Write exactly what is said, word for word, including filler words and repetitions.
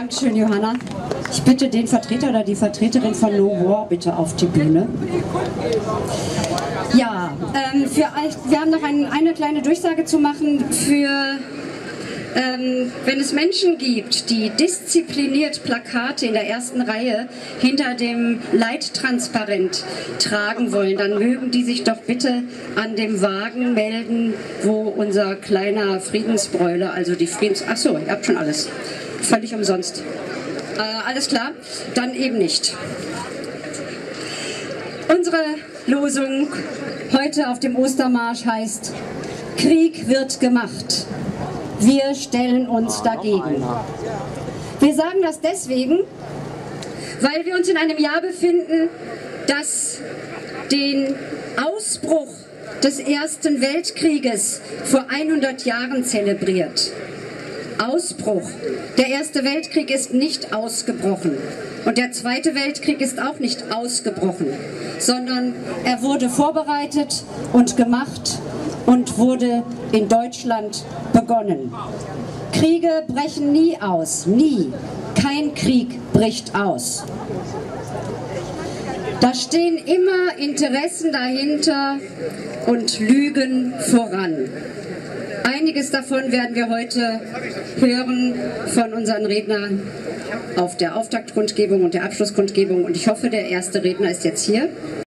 Dankeschön, Johanna. Ich bitte den Vertreter oder die Vertreterin von No War bitte auf die Bühne. Ja, ähm, für, wir haben noch ein, eine kleine Durchsage zu machen für... Ähm, wenn es Menschen gibt, die diszipliniert Plakate in der ersten Reihe hinter dem Leittransparent tragen wollen, dann mögen die sich doch bitte an dem Wagen melden, wo unser kleiner Friedensbräuler, also die Friedens... Achso, ihr habt schon alles. Völlig umsonst. Äh, alles klar? Dann eben nicht. Unsere Losung heute auf dem Ostermarsch heißt: Krieg wird gemacht. Wir stellen uns dagegen. Wir sagen das deswegen, weil wir uns in einem Jahr befinden, das den Ausbruch des Ersten Weltkrieges vor hundert Jahren zelebriert. Ausbruch. Der Erste Weltkrieg ist nicht ausgebrochen und der Zweite Weltkrieg ist auch nicht ausgebrochen, sondern er wurde vorbereitet und gemacht und wurde in Deutschland begonnen. Kriege brechen nie aus, nie. Kein Krieg bricht aus. Da stehen immer Interessen dahinter und Lügen voran. Einiges davon werden wir heute hören von unseren Rednern auf der Auftaktkundgebung und der Abschlusskundgebung. Und ich hoffe, der erste Redner ist jetzt hier.